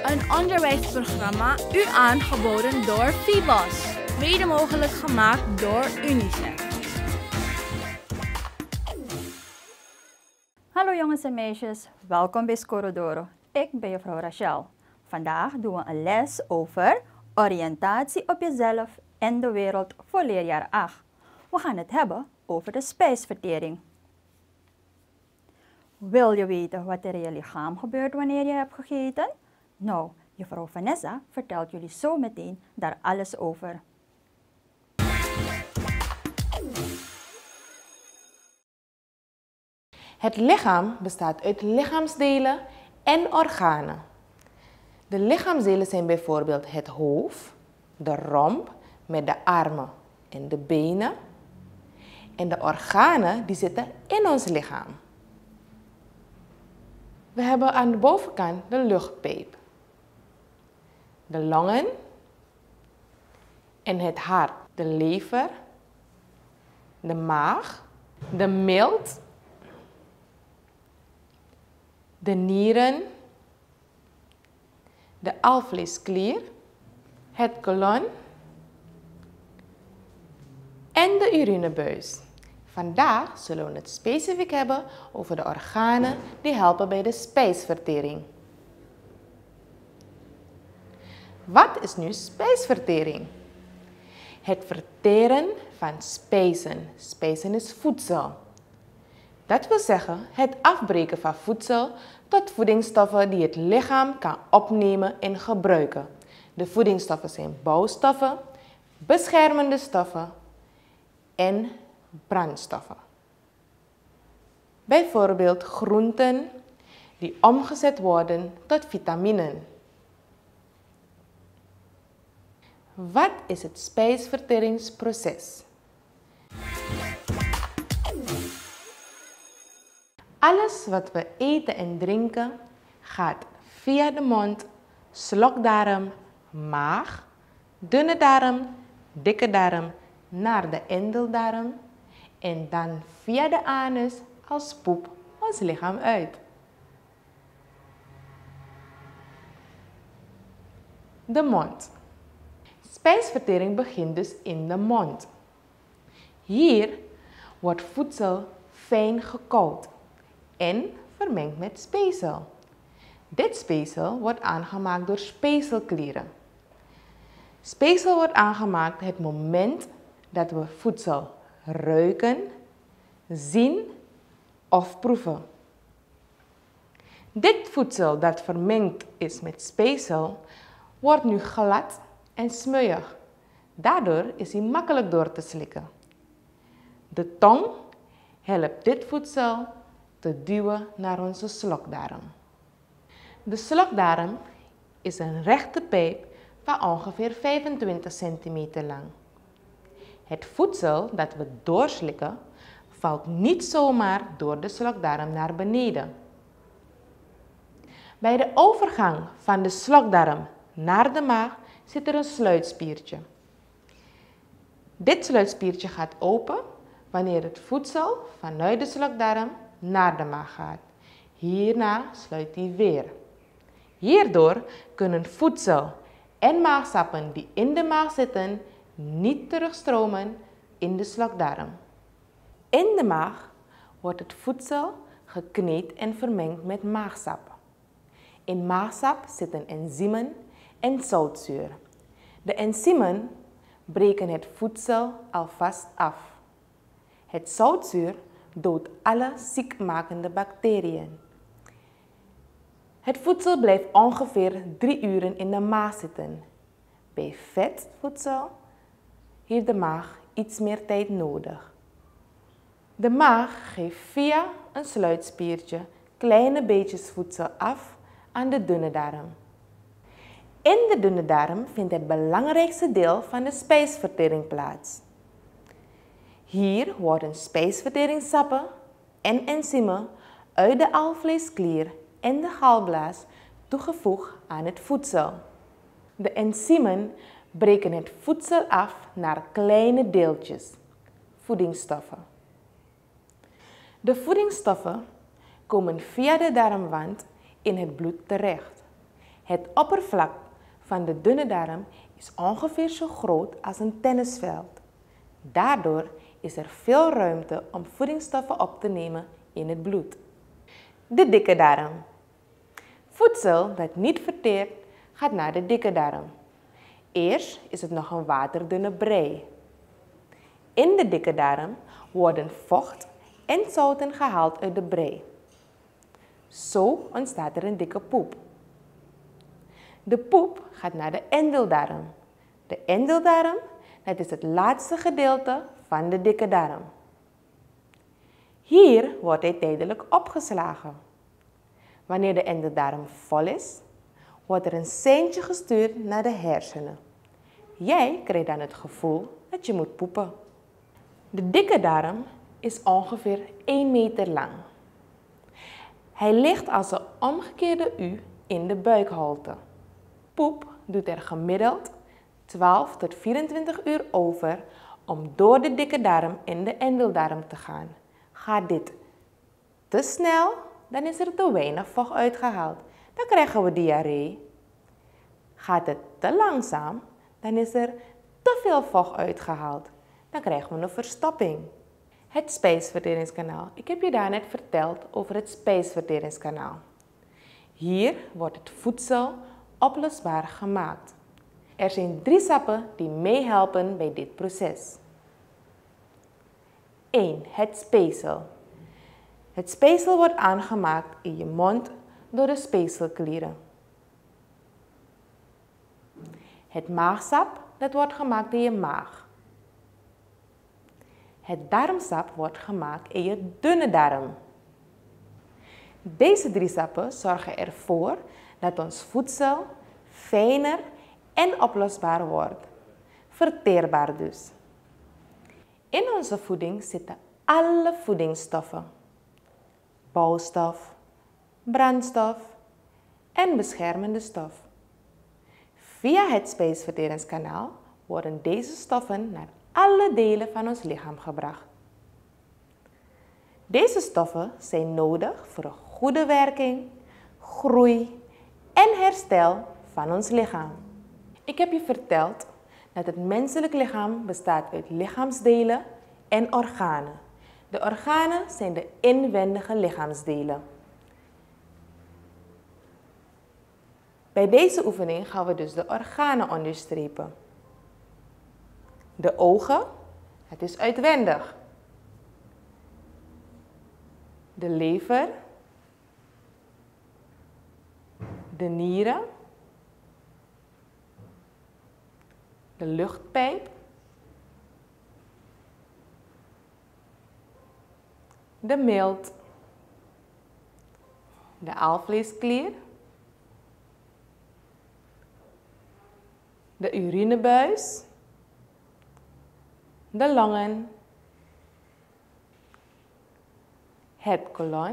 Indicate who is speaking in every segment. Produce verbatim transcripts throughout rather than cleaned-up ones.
Speaker 1: Een onderwijsprogramma u aangeboden door Fibos. Mede mogelijk gemaakt door UNICEF.
Speaker 2: Hallo jongens en meisjes, welkom bij Scorodoro. Ik ben juffrouw Rachel. Vandaag doen we een les over oriëntatie op jezelf en de wereld voor leerjaar acht. We gaan het hebben over de spijsvertering. Wil je weten wat er in je lichaam gebeurt wanneer je hebt gegeten? Nou, juffrouw Vanessa vertelt jullie zo meteen daar alles over.
Speaker 3: Het lichaam bestaat uit lichaamsdelen en organen. De lichaamsdelen zijn bijvoorbeeld het hoofd, de romp met de armen en de benen. En de organen die zitten in ons lichaam. We hebben aan de bovenkant de luchtpijp, de longen en het hart, de lever, de maag, de milt, de nieren, de alvleesklier, het kolon en de urinebuis. Vandaag zullen we het specifiek hebben over de organen die helpen bij de spijsvertering. Wat is nu spijsvertering? Het verteren van spijzen. Spijzen is voedsel. Dat wil zeggen het afbreken van voedsel tot voedingsstoffen die het lichaam kan opnemen en gebruiken. De voedingsstoffen zijn bouwstoffen, beschermende stoffen en brandstoffen. Bijvoorbeeld groenten die omgezet worden tot vitaminen. Wat is het spijsverteringsproces? Alles wat we eten en drinken gaat via de mond, slokdarm, maag, dunne darm, dikke darm naar de endeldarm en dan via de anus als poep ons lichaam uit. De mond. Spijsvertering begint dus in de mond. Hier wordt voedsel fijn gekauwd en vermengd met spijsel. Dit spijsel wordt aangemaakt door spijzelklieren. Spijsel wordt aangemaakt het moment dat we voedsel ruiken, zien of proeven. Dit voedsel dat vermengd is met spijsel wordt nu glad en smeuig. Daardoor is hij makkelijk door te slikken. De tong helpt dit voedsel te duwen naar onze slokdarm. De slokdarm is een rechte pijp van ongeveer vijfentwintig centimeter lang. Het voedsel dat we doorslikken valt niet zomaar door de slokdarm naar beneden. Bij de overgang van de slokdarm naar de maag zit er een sluitspiertje. Dit sluitspiertje gaat open wanneer het voedsel vanuit de slokdarm naar de maag gaat. Hierna sluit hij weer. Hierdoor kunnen voedsel en maagsappen die in de maag zitten niet terugstromen in de slokdarm. In de maag wordt het voedsel gekneed en vermengd met maagsap. In maagsap zitten enzymen en zoutzuur. De enzymen breken het voedsel alvast af. Het zoutzuur doodt alle ziekmakende bacteriën. Het voedsel blijft ongeveer drie uren in de maag zitten. Bij vetvoedsel heeft de maag iets meer tijd nodig. De maag geeft via een sluitspiertje kleine beetjes voedsel af aan de dunne darm. In de dunne darm vindt het belangrijkste deel van de spijsvertering plaats. Hier worden spijsverteringssappen en enzymen uit de alvleesklier en de galblaas toegevoegd aan het voedsel. De enzymen breken het voedsel af naar kleine deeltjes, voedingsstoffen. De voedingsstoffen komen via de darmwand in het bloed terecht. Het oppervlak van de dunne darm is ongeveer zo groot als een tennisveld. Daardoor is er veel ruimte om voedingsstoffen op te nemen in het bloed. De dikke darm. Voedsel dat niet verteert gaat naar de dikke darm. Eerst is het nog een waterdunne brei. In de dikke darm worden vocht en zouten gehaald uit de brei. Zo ontstaat er een dikke poep. De poep gaat naar de endeldarm. De endeldarm, dat is het laatste gedeelte van de dikke darm. Hier wordt hij tijdelijk opgeslagen. Wanneer de endeldarm vol is, wordt er een seintje gestuurd naar de hersenen. Jij krijgt dan het gevoel dat je moet poepen. De dikke darm is ongeveer één meter lang. Hij ligt als een omgekeerde U in de buikholte. Poep doet er gemiddeld twaalf tot vierentwintig uur over om door de dikke darm in de endeldarm te gaan. Gaat dit te snel, dan is er te weinig vocht uitgehaald. Dan krijgen we diarree. Gaat het te langzaam, dan is er te veel vocht uitgehaald. Dan krijgen we een verstopping. Het spijsverteringskanaal. Ik heb je daarnet verteld over het spijsverteringskanaal. Hier wordt het voedsel oplosbaar gemaakt. Er zijn drie stappen die meehelpen bij dit proces. één. Het spijsel. Het spijsel wordt aangemaakt in je mond door de spijzelklieren. Het maagsap, dat wordt gemaakt in je maag. Het darmsap wordt gemaakt in je dunne darm. Deze drie stappen zorgen ervoor dat ons voedsel fijner en oplosbaar wordt. Verteerbaar dus. In onze voeding zitten alle voedingsstoffen. Bouwstof, brandstof en beschermende stof. Via het spijsverteringskanaal worden deze stoffen naar alle delen van ons lichaam gebracht. Deze stoffen zijn nodig voor een goede werking, groei en herstel van ons lichaam. Ik heb je verteld dat het menselijk lichaam bestaat uit lichaamsdelen en organen. De organen zijn de inwendige lichaamsdelen. Bij deze oefening gaan we dus de organen onderstrepen. De ogen, het is uitwendig. De lever, de nieren, de luchtpijp, de milt, de alvleesklier, de urinebuis, de longen, het kolon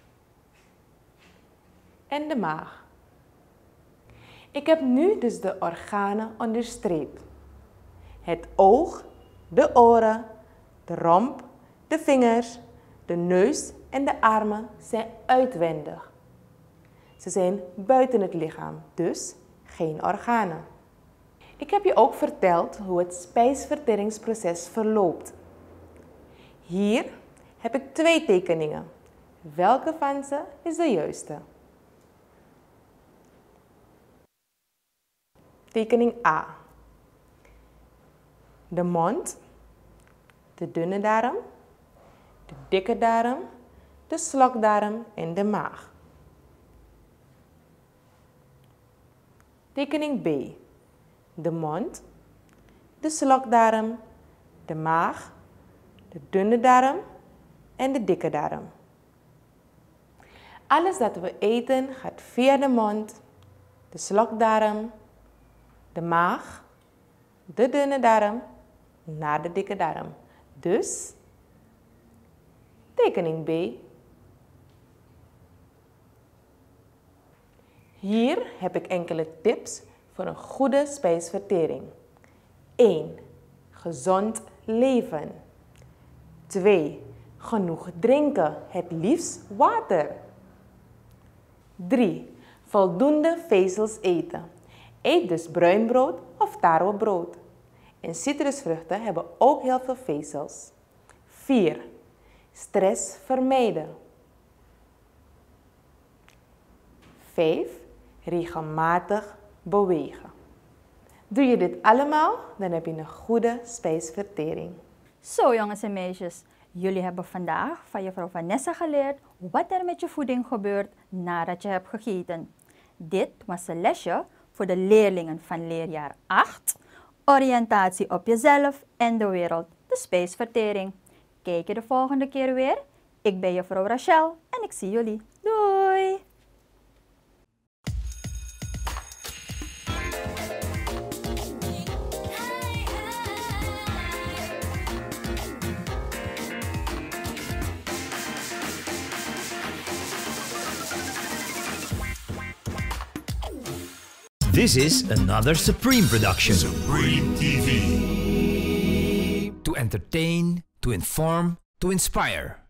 Speaker 3: en de maag. Ik heb nu dus de organen onderstreept. Het oog, de oren, de romp, de vingers, de neus en de armen zijn uitwendig. Ze zijn buiten het lichaam, dus geen organen. Ik heb je ook verteld hoe het spijsverteringsproces verloopt. Hier heb ik twee tekeningen. Welke van ze is de juiste? Tekening A. De mond, de dunne darm, de dikke darm, de slokdarm en de maag. Tekening B. De mond, de slokdarm, de maag, de dunne darm en de dikke darm. Alles dat we eten gaat via de mond, de slokdarm, de maag, de dunne darm, naar de dikke darm. Dus, tekening B. Hier heb ik enkele tips voor een goede spijsvertering. één. Gezond leven. twee. Genoeg drinken, het liefst water. drie. Voldoende vezels eten. Eet dus bruin brood of tarwebrood. En citrusvruchten hebben ook heel veel vezels. vier. Stress vermijden. vijf. Regelmatig bewegen. Doe je dit allemaal, dan heb je een goede spijsvertering.
Speaker 2: Zo jongens en meisjes, jullie hebben vandaag van juffrouw Vanessa geleerd wat er met je voeding gebeurt nadat je hebt gegeten. Dit was een lesje voor de leerlingen van leerjaar acht, oriëntatie op jezelf en de wereld, de spijsvertering. Kijk je de volgende keer weer? Ik ben juffrouw Rachel en ik zie jullie. Doei!
Speaker 4: This is another Supreme production.
Speaker 5: Supreme T V.
Speaker 4: To entertain, to inform, to inspire.